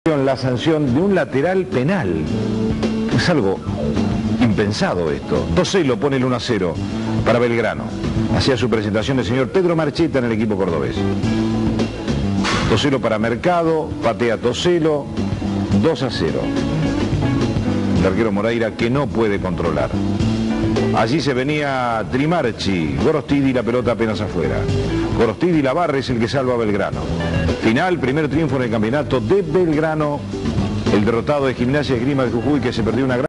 La sanción de un lateral penal. Es algo impensado esto. Toselo pone el 1-0 para Belgrano. Hacía su presentación el señor Pedro Marcheta en el equipo cordobés. Toselo para Mercado, patea Toselo, 2-0. El arquero Moreira que no puede controlar. Allí se venía Trimarchi, Gorostidi, la pelota apenas afuera. Gorostidi la barra, es el que salva a Belgrano. Final, primer triunfo en el campeonato de Belgrano, el derrotado de Gimnasia de Esgrima de Jujuy, que se perdió una gran...